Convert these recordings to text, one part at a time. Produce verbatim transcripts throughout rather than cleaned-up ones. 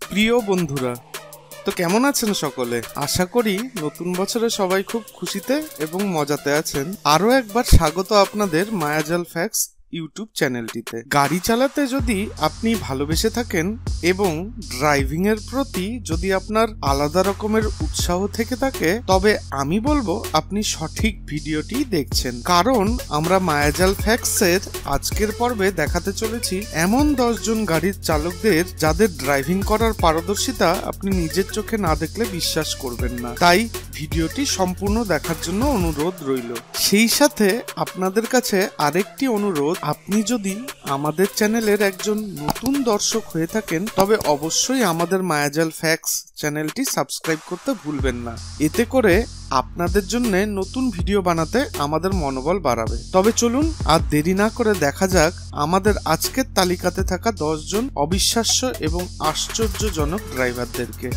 প্রিয় বন্ধুরা, তো কেমন আছেন সকলে? আশা করি নতুন বছরে সবাই খুব খুশিতে এবং মজাতে আছেন। আরো একবার স্বাগত আপনাদের মায়াজাল ফ্যাক্টস ইউটিউব চ্যানেলটিতে। গাড়ি চালাতে যদি আপনি ভালোবেসে থাকেন এবং ড্রাইভিং এর প্রতি যদি আপনার আলাদা রকমের উৎসাহ থেকে থাকে, তবে আমি বলবো আপনি সঠিক ভিডিওটি দেখছেন। কারণ আমরা মায়াজাল ফ্যাক্টস এর আজকের পর্বে দেখাতে চলেছি এমন দশ জন গাড়ির চালকদের যাদের ড্রাইভিং করার পারদর্শিতা আপনি নিজের চোখে না দেখলে বিশ্বাস করবেন না। তাই ভিডিওটি সম্পূর্ণ দেখার জন্য অনুরোধ রইল। সেই সাথে আপনাদের কাছে আরেকটি অনুরোধ, আপনি যদি আমাদের চ্যানেলের একজন নতুন দর্শক হয়ে থাকেন তবে অবশ্যই আমাদের মায়াজাল ফ্যাক্টস চ্যানেলটি সাবস্ক্রাইব করতে ভুলবেন না। এতে করে আপনাদের জন্য নতুন ভিডিও বানাতে আমাদের মনোবল বাড়াবে। তবে চলুন আর দেরি না করে দেখা যাক আমাদের আজকের তালিকাতে থাকা দশ জন অবিশ্বাস্য এবং আশ্চর্যজনক ড্রাইভারদেরকে।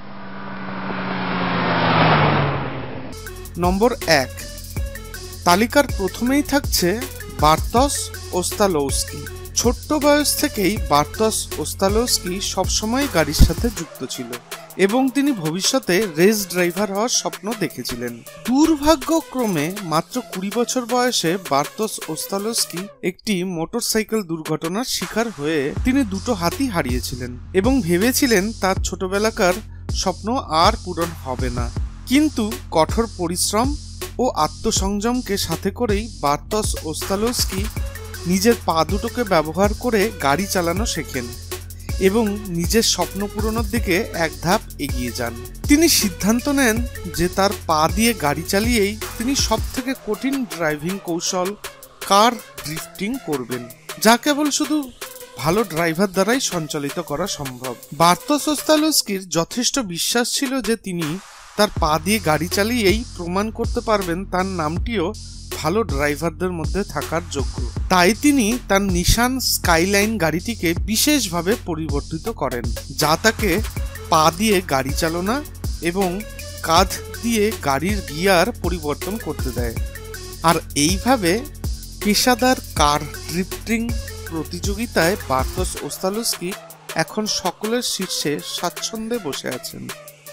নম্বর এক, তালিকার প্রথমেই থাকছে বার্তস ওস্তালোস্কি। ছোট্ট বয়স থেকেই বার্তস ওস্তালোস্কি সবসময় গাড়ির সাথে যুক্ত ছিল এবং তিনি ভবিষ্যতে রেস ড্রাইভার হওয়ার স্বপ্ন দেখেছিলেন। দুর্ভাগ্যক্রমে মাত্র কুড়ি বছর বয়সে বার্তস ওস্তালোস্কি একটি মোটরসাইকেল দুর্ঘটনার শিকার হয়ে তিনি দুটো হাতই হারিয়েছিলেন এবং ভেবেছিলেন তার ছোটবেলাকার স্বপ্ন আর পূরণ হবে না। কিন্তু কঠোর পরিশ্রম ও আত্মসংযমকে সাথে করেই বার্তস ওস্তালোস্কি নিজের পা দুটোকে ব্যবহার করে গাড়ি চালানো শেখেন এবং নিজের স্বপ্ন পূরণের দিকে এক ধাপ এগিয়ে যান। তিনি সিদ্ধান্ত নেন যে তার পা দিয়ে গাড়ি চালিয়েই তিনি সব থেকে কঠিন ড্রাইভিং কৌশল কার ড্রিফটিং করবেন, যা কেবল শুধু ভালো ড্রাইভার দ্বারাই সঞ্চালিত করা সম্ভব। বার্তস ওস্তালোস্কির যথেষ্ট বিশ্বাস ছিল যে তিনি তার পা দিয়ে গাড়ি চালিয়েই প্রমাণ করতে পারবেন তার নামটিও ভালো ড্রাইভারদের মধ্যে থাকার যোগ্য। তাই তিনি তার নিশান স্কাইলাইন গাড়িটিকে বিশেষভাবে পরিবর্তিত করেন, যা তাকে পা দিয়ে গাড়ি চালনা এবং কাঁধ দিয়ে গাড়ির গিয়ার পরিবর্তন করতে দেয়। আর এইভাবে পেশাদার কার ড্রিফটিং প্রতিযোগিতায় বার্তস ওস্তালোস্কি এখন সকলের শীর্ষে স্বাচ্ছন্দ্যে বসে আছেন।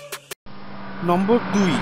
নম্বর দুই,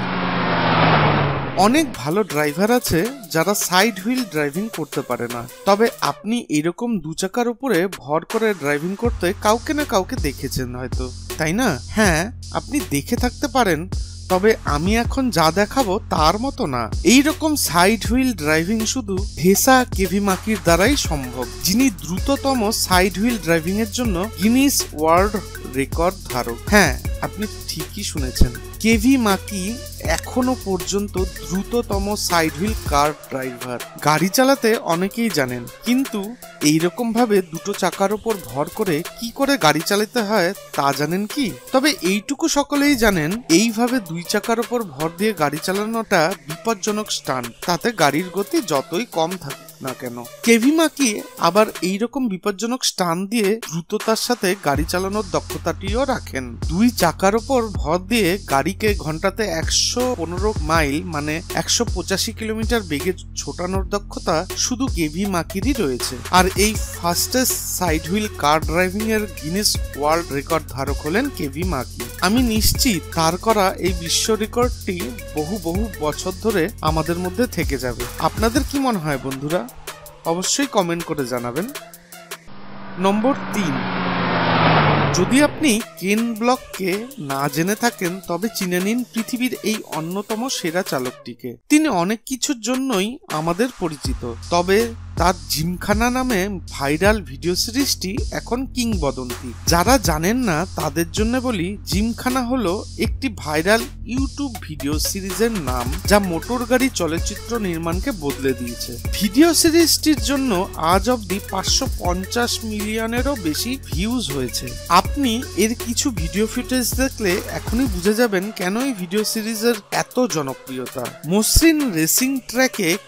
অনেক ভালো ড্রাইভার আছে যারা সাইড হুইল ড্রাইভিং করতে পারে না। তবে আপনি এরকম দু চাকার উপরে ভর করে ড্রাইভিং করতে কাউকে না কাউকে দেখেছেন হয়তো, তাই না? হ্যাঁ, আপনি দেখে থাকতে পারেন, তবে আমি এখন যা দেখাবো তার মতো না। এইরকম সাইড হুইল ড্রাইভিং শুধু ভেসা কেভিমাকির দ্বারাই সম্ভব, যিনি দ্রুততম সাইড হুইল ড্রাইভিং এর জন্য গিনিস ওয়ার্ল্ড রেকর্ড ধারক। হ্যাঁ, আপনি ঠিকই শুনেছেন, কেভিমাকি এখনো পর্যন্ত দ্রুততম সাইড হুইল কার ড্রাইভার। গাড়ি চালাতে অনেকেই জানেন, কিন্তু এইরকম ভাবে দুটো চাকার উপর ভর করে কি করে গাড়ি চালাতে হয় তা জানেন কি? তবে এইটুকু সকলেই জানেন, এইভাবে দুই চাকার উপর ভর দিয়ে গাড়ি চালানোটা বিপজ্জনক স্টান্ট, তাতে গাড়ির গতি যতই কম থাকে না কেন। কেভিমাকি আবার এইরকম বিপজ্জনক স্টান দিয়ে দ্রুততার সাথে গাড়ি চালানোর দক্ষতাটিও রাখেন। দুই চাকার উপর ভর দিয়ে গাড়িকে ঘন্টাতে একশো পনেরো মাইল মানে একশো পঁচাশি কিলোমিটার বেগে ছোটানোর দক্ষতা শুধু কেভিমাকিরই রয়েছে। আর এই fastest side wheel car driving এর গিনেস ওয়ার্ল্ড রেকর্ড ধারক হলেন কেভিমাকি। আমি নিশ্চিত তার করা এই বিশ্ব রেকর্ডটি বহু বহু বছর ধরে আমাদের মধ্যে থেকে যাবে। আপনাদের কি মনে হয় বন্ধুরা? অবশ্যই কমেন্ট করে জানাবেন। নম্বর তিন, যদি আপনি কেন ব্লককে না জেনে থাকেন তবে চিনে নিন পৃথিবীর এই অন্যতম সেরা চালকটিকে। তিনি অনেক কিছুর জন্যই আমাদের পরিচিত, তবে তার জিমখানা নামে ভাইরাল ভিডিও সিরিজটি এখন কিংবদন্তি। যারা জানেন না তাদের জন্য বলি, জিমখানা হলো একটি ভাইরাল ইউটিউব ভিডিও সিরিজের নাম যা মোটর গাড়ি চলচ্চিত্র নির্মাণকে বদলে দিয়েছে। ভিডিও সিরিজটির জন্য আজ অব্দি পাঁচশো পঞ্চাশ মিলিয়নেরও বেশি ভিউজ হয়েছে। আপনি এর কিছু ভিডিও ফুটেজ দেখলে এখনই বুঝে যাবেন কেন এই ভিডিও সিরিজের এত জনপ্রিয়তা। মসৃণ রেসিং ট্র্যাকে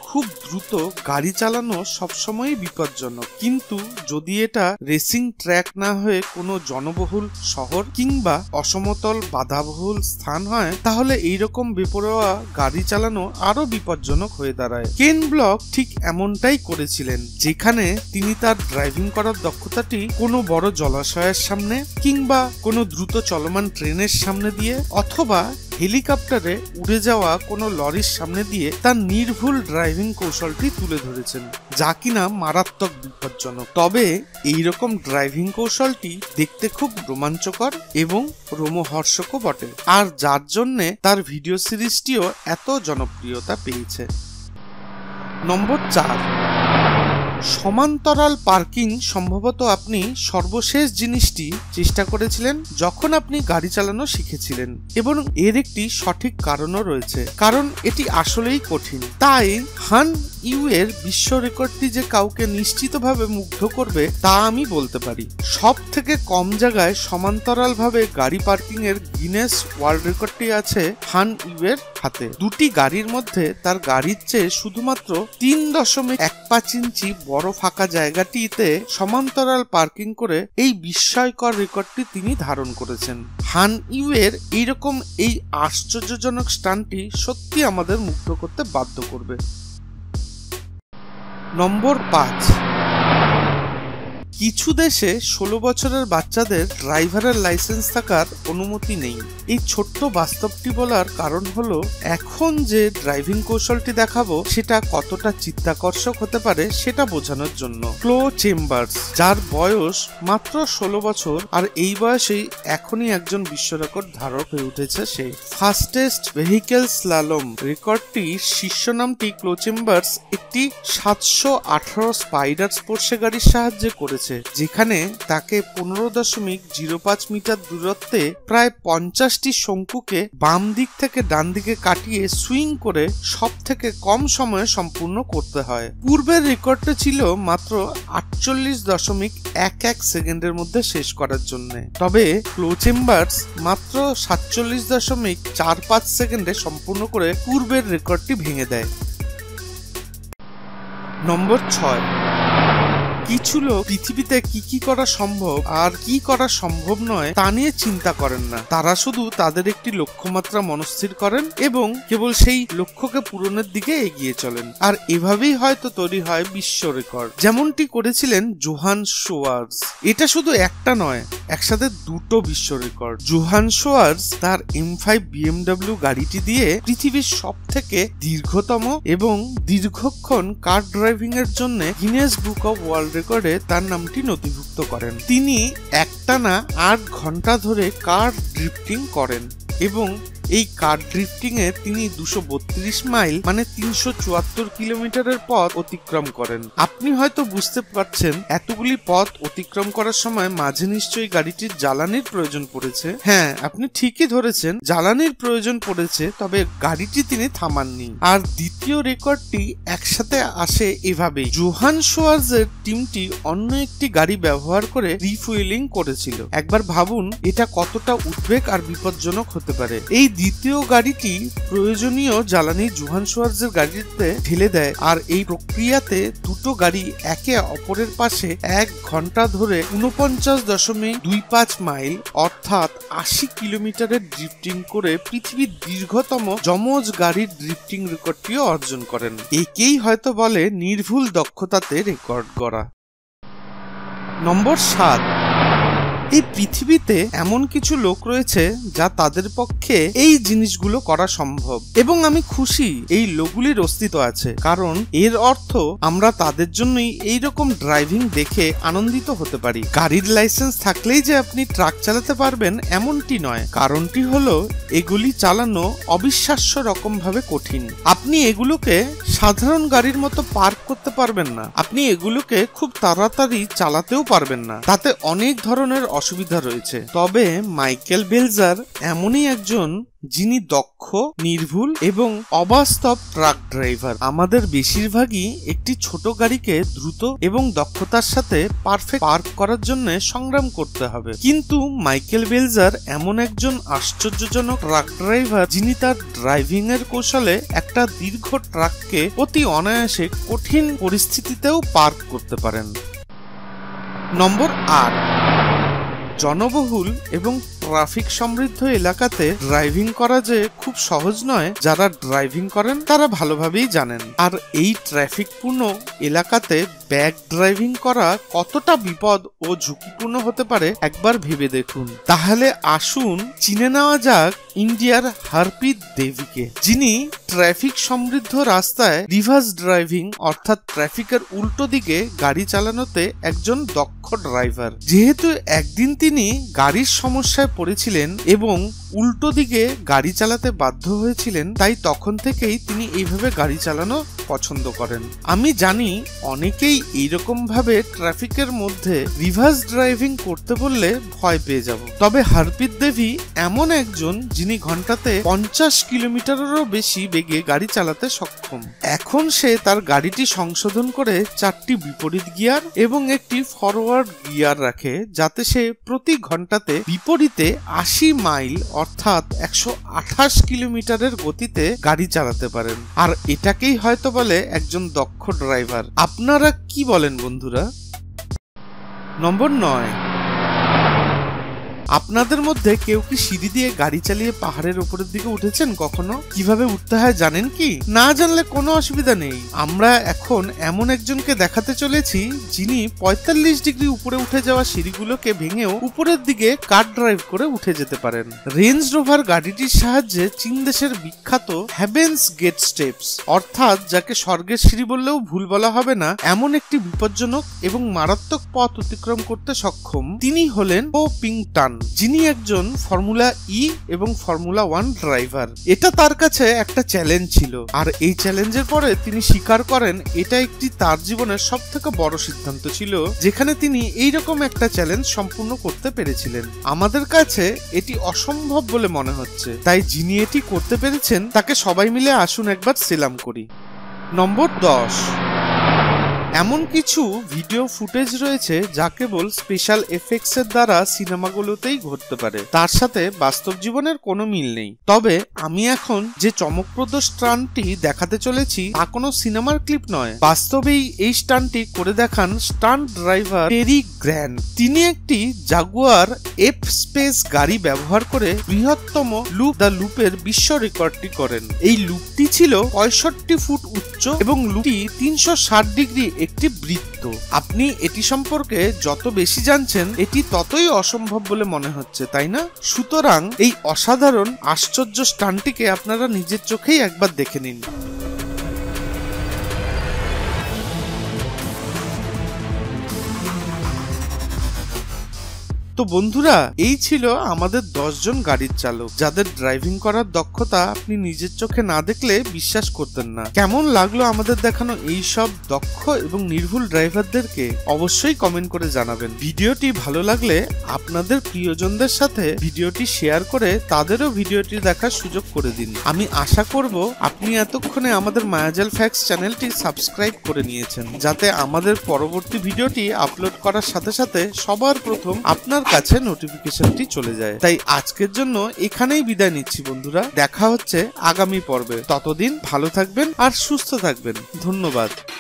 খুব দ্রুত গাড়ি চালানো সবসময়ই বিপজ্জনক, কিন্তু যদি এটা রেসিং ট্র্যাক না হয়ে কোনো জনবহুল শহর কিংবা অসমতল বাধাবহুল স্থান হয় তাহলে এইরকম বেপরোয়া গাড়ি চালানো আরো বিপজ্জনক হয়ে দাঁড়ায়। কেন ব্লক ঠিক এমনটাই করেছিলেন, যেখানে তিনি তার ড্রাইভিং করার দক্ষতাটি কোনো বড় জলাশয়ের সামনে কিংবা কোনো দ্রুত চলমান ট্রেনের সামনে দিয়ে অথবা হেলিকপ্টারে উড়ে যাওয়া কোনো লরির সামনে দিয়ে তার নির্ভুল ড্রাইভিং কৌশলটি তুলে ধরেছেন, যা কিনা মারাত্মক বিপজ্জনক। তবে এইরকম ড্রাইভিং কৌশলটি দেখতে খুব রোমাঞ্চকর এবং রোমহর্ষকও বটে, আর যার জন্যে তার ভিডিও সিরিজটিও এত জনপ্রিয়তা পেয়েছে। নম্বর চার, সমান্তরাল পার্কিং। সম্ভবত আপনি সর্বশেষ জিনিসটি চেষ্টা করেছিলেন যখন আপনি গাড়ি চালানো শিখেছিলেন, এবং এর একটি সঠিক কারণও রয়েছে, কারণ এটি আসলেই কঠিন। তাই হান ইউ এর বিশ্ব রেকর্ডটি যে কাউকে নিশ্চিতভাবে মুগ্ধ করবে তা আমি বলতে পারি। সব থেকে কম জায়গায় সমান্তরাল ভাবে গাড়ি পার্কিং এর গিনেস ওয়ার্ল্ড রেকর্ডটি আছে হান ইউ এর হাতে। দুটি গাড়ির মধ্যে তার গাড়ির চেয়ে শুধুমাত্র তিন দশমিক এক পাঁচ ইঞ্চি বড় ফাঁকা জায়গাটিতে সমান্তরাল পার্কিং করে এই বিস্ময়কর রেকর্ডটি তিনি ধারণ করেছেন। হান ইউ এর এইরকম এই আশ্চর্যজনক স্টান্টটি সত্যি আমাদের মুগ্ধ করতে বাধ্য করবে। নম্বর পাঁচ, কিছু দেশে ষোলো বছরের বাচ্চাদের ড্রাইভারের লাইসেন্স থাকার অনুমতি নেই। এই ছোট্ট বাস্তবটি বলার কারণ হলো এখন যে ড্রাইভিং কৌশলটি দেখাবো সেটা কতটা চিত্তাকর্ষক হতে পারে সেটা বোঝানোর জন্য। ক্লো চেম্বার্স, যার বয়স মাত্র ষোলো বছর, আর এই বয়সেই এখনই একজন বিশ্ব রেকর্ড ধারক হয়ে উঠেছে সে। ফাস্টেস্ট ভেহিকেল স্লালম রেকর্ডটির শীর্ষ নামটি ক্লো চেম্বার্স একটি সাতশো আঠারো স্পাইডার স্পোর্টস গাড়ির সাহায্যে করেছে, যেখানে তাকে পনেরো দশমিক জিরো পাঁচ মিটার দূরত্বে প্রায় পঞ্চাশটি শঙ্কুকে বাম দিক থেকে ডান দিকে কাটিয়ে সুইং করে সব থেকে কম সময়ে সম্পূর্ণ করতে হয়। পূর্বের রেকর্ডটা ছিল মাত্র আটচল্লিশ দশমিক এক এক সেকেন্ডের মধ্যে শেষ করার জন্য, তবে ক্লো চেম্বার্স মাত্র সাতচল্লিশ দশমিক চার পাঁচ সেকেন্ডে সম্পূর্ণ করে পূর্বের রেকর্ডটি ভেঙে দেয়। নম্বর ছয়, কিছু লোক পৃথিবীতে কি কি করা সম্ভব আর কি করা সম্ভব নয় তা নিয়ে চিন্তা করেন না। তারা শুধু তাদের একটি লক্ষ্যমাত্রা মনস্থির করেন এবং কেবল সেই লক্ষ্যকে পূরণের দিকে এগিয়ে চলেন, আর এভাবেই হয়তো তৈরি হয় বিশ্ব রেকর্ড, যেমনটি করেছিলেন জোহান শোয়ার্জ। এটা শুধু একটা নয়, একসাথে দুটো বিশ্ব রেকর্ড। জোহান শোয়ার্জ তার এম ফাইভ বিএমডব্লিউ গাড়িটি দিয়ে পৃথিবীর সব থেকে দীর্ঘতম এবং দীর্ঘক্ষণ কার ড্রাইভিং এর জন্য গিনেস বুক অব ওয়ার্ল্ড রেকর্ডে তার নামটি নথিভুক্ত করেন। তিনি একটানা আট ঘন্টা ধরে কার ড্রিফটিং করেন এবং এই কার ড্রিফটিং এ তিনি দুশো বত্রিশ মাইল মানে তিনশো চুয়াত্তর কিলোমিটারের পথ অতিক্রম করেন। আপনি হয়তো বুঝতে পারছেন এতগুলি পথ অতিক্রম করার সময় মাঝে নিশ্চয়ই গাড়িটির জ্বালানির প্রয়োজন পড়েছে। হ্যাঁ, আপনি ঠিকই ধরেছেন, জ্বালানির প্রয়োজন পড়েছে, তবে গাড়িটি তিনি থামাননি। আর দ্বিতীয় রেকর্ডটি একসাথে আসে এভাবেই। জোহান শোয়ার্জের টিমটি অন্য একটি গাড়ি ব্যবহার করে রিফুয়েলিং করেছিল। একবার ভাবুন এটা কতটা উদ্বেগ আর বিপজ্জনক হতে পারে। এই দ্বিতীয় গাড়িটি প্রয়োজনীয় জ্বালানি জোহান শোয়ার্জের গাড়িতে ঢেলে দেয়, আর এই প্রক্রিয়াতে দুটো গাড়ি একে অপরের পাশে এক ঘন্টা ধরে উনপঞ্চাশ দশমিক দুই পাঁচ মাইল অর্থাৎ আশি কিলোমিটারের ড্রিফটিং করে পৃথিবীর দীর্ঘতম যমজ গাড়ির ড্রিফটিং রেকর্ডটিও অর্জন করেন। একেই হয়তো বলে নির্ভুল দক্ষতাতে রেকর্ড গড়া। নম্বর সাত, এই পৃথিবীতে এমন কিছু লোক রয়েছে যা তাদের পক্ষে এই জিনিসগুলো করা সম্ভব, এবং আমি খুশি এই লোকগুলির অস্তিত্ব আছে, কারণ এর অর্থ আমরা তাদের জন্যই এইরকম ড্রাইভিং দেখে আনন্দিত হতে পারি। গাড়ির লাইসেন্স থাকলেই যে আপনি ট্রাক চালাতে পারবেন এমনটি নয়, কারণটি হলো এগুলি চালানো অবিশ্বাস্য রকম ভাবে কঠিন। আপনি এগুলোকে সাধারণ গাড়ির মতো পার্ক করতে পারবেন না, আপনি এগুলোকে খুব তাড়াতাড়ি চালাতেও পারবেন না, তাতে অনেক ধরনের অসুবিধা রয়েছে। তবে মাইকেল বেলজার এমনই একজন যিনি দক্ষ, নির্ভুল এবং অবাস্তব ট্রাক ড্রাইভার। আমাদের বেশিরভাগই একটি ছোট গাড়িকে দ্রুত এবং দক্ষতার সাথে পারফেক্ট পার্ক করার জন্য সংগ্রাম করতে হবে, কিন্তু মাইকেল বেলজার এমন একজন আশ্চর্যজনক ট্রাক ড্রাইভার যিনি তার ড্রাইভিং এর কৌশলে একটা দীর্ঘ ট্রাককে অতি অনায়াসে কঠিন পরিস্থিতিতেও পার্ক করতে পারেন। নম্বর আট, জনবহুল এবং ট্রাফিক সমৃদ্ধ এলাকাতে ড্রাইভিং করা যে খুব সহজ নয়, যারা ড্রাইভিং করেন তারা ভালোভাবেই জানেন। আর এই ট্রাফিকপূর্ণ এলাকাতে ব্যাক ড্রাইভিং করা কতটা বিপদ ও ঝুঁকিপূর্ণ হতে পারে একবার ভেবে দেখুন। তাহলে আসুন চিনে নেওয়া যাক ইন্ডিয়ার হরপ্রীত দেবীকে, যিনি ট্রাফিক সমৃদ্ধ রাস্তায় রিভার্স ড্রাইভিং অর্থাৎ ট্রাফিকের উল্টো দিকে গাড়ি চালানোতে একজন দক্ষ ড্রাইভার। যেহেতু একদিন তিনি গাড়ির সমস্যায় পড়েছিলেন এবং উল্টো দিকে গাড়ি চালাতে বাধ্য হয়েছিলেন, তাই তখন থেকেই তিনি এইভাবে গাড়ি চালানো পছন্দ করেন। আমি জানি অনেকেই এইরকম ভাবে ট্রাফিকের মধ্যে রিভার্স ড্রাইভিং করতে বললে ভয় পেয়ে যাব, তবে হরপ্রীত দেবী এমন একজন যিনি ঘন্টাতে পঞ্চাশ কিলোমিটারেরও বেশি বেগে গাড়ি চালাতে সক্ষম। এখন সে তার গাড়িটি সংশোধন করে চারটি বিপরীত গিয়ার এবং একটি ফরওয়ার্ড গিয়ার রাখে, যাতে সে প্রতি ঘন্টাতে বিপরীতে আশি মাইল অর্থাৎ একশো আঠাশ কিলোমিটারের গতিতে গাড়ি চালাতে পারেন। আর এটাকেই হয়তো বলে একজন দক্ষ ড্রাইভার। আপনারা কি বলেন বন্ধুরা? নম্বর নয়, আপনাদের মধ্যে কেউ কি সিঁড়ি দিয়ে গাড়ি চালিয়ে পাহাড়ের উপরের দিকে উঠেছেন কখনো? কিভাবে উঠতে হয় জানেন কি? না জানলে কোনো অসুবিধা নেই, আমরা এখন এমন একজনকে দেখাতে চলেছি যিনি পঁয়তাল্লিশ ডিগ্রি উপরে উঠে যাওয়া সিঁড়িগুলোকে ভেঙেও উপরের দিকে কার ড্রাইভ করে উঠে যেতে পারেন। রেঞ্জ রোভার গাড়িটির সাহায্যে চীন দেশের বিখ্যাত হেভেন্স গেট স্টেপস অর্থাৎ যাকে স্বর্গের সিঁড়ি বললেও ভুল বলা হবে না, এমন একটি বিপজ্জনক এবং মারাত্মক পথ অতিক্রম করতে সক্ষম তিনি হলেন পো পিং টান, যিনি একজন ফর্মুলা ই এবং ফর্মুলা ওয়ান ড্রাইভার। এটা তার কাছে একটা চ্যালেঞ্জ ছিল, আর এই চ্যালেঞ্জের পরে তিনি স্বীকার করেন এটা একটি তার জীবনের সব থেকে বড় সিদ্ধান্ত ছিল, যেখানে তিনি এইরকম একটা চ্যালেঞ্জ সম্পূর্ণ করতে পেরেছিলেন। আমাদের কাছে এটি অসম্ভব বলে মনে হচ্ছে, তাই যিনি এটি করতে পেরেছেন তাকে সবাই মিলে আসুন একবার সেলাম করি। নম্বর দশ, এমন কিছু ভিডিও ফুটেজ রয়েছে যা কেবল স্পেশাল এফেক্টস এর দ্বারা সিনেমাগুলোতেই ঘটতে পারে, তার সাথে বাস্তব জীবনের কোনো মিল নেই। তবে আমি এখন যে চমকপ্রদ স্টান্টটি দেখাতে চলেছি তা কোনো সিনেমার ক্লিপ নয়, বাস্তবেই এই স্টান্টটি করে দেখান স্টান্ট ড্রাইভার টেরি গ্র্যান্ড। তিনি একটি জাগুয়ার এফ স্পেস গাড়ি ব্যবহার করে বৃহত্তম লুপ দ্য লুপের বিশ্ব রেকর্ডটি করেন। এই লুপটি ছিল পঁয়ষট্টি ফুট উচ্চ এবং লুপটি তিনশো ষাট ডিগ্রি একটি বৃত্ত। আপনি এটি সম্পর্কে যত বেশি জানছেন এটি ততই অসম্ভব বলে মনে হচ্ছে, তাই না? সুতরাং এই অসাধারণ আশ্চর্য স্টান্টটিকে আপনারা নিজের চোখেই একবার দেখে নিন। তো বন্ধুরা, এই ছিল আমাদের দশ জন গাড়ির চালক যাদের ড্রাইভিং করার দক্ষতা আপনি নিজের চোখে না দেখলে বিশ্বাস করতেন না। কেমন লাগলো আমাদের দেখানো এই সব দক্ষ এবং নির্ভুল ড্রাইভারদেরকে অবশ্যই কমেন্ট করে জানাবেন। ভিডিওটি ভালো লাগলে আপনাদের প্রিয়জনদের সাথে ভিডিওটি শেয়ার করে তাদেরও ভিডিওটি দেখার সুযোগ করে দিন। আমি আশা করব আপনি এতক্ষণে আমাদের মায়াজাল ফ্যাক্টস চ্যানেলটি সাবস্ক্রাইব করে নিয়েছেন, যাতে আমাদের পরবর্তী ভিডিওটি আপলোড করার সাথে সাথে সবার প্রথম আপনার কাছে নোটিফিকেশনটি চলে যায়। তাই আজকের জন্য এখানেই বিদায় নিচ্ছি বন্ধুরা, দেখা হচ্ছে আগামী পর্বে। ততদিন ভালো থাকবেন আর সুস্থ থাকবেন। ধন্যবাদ।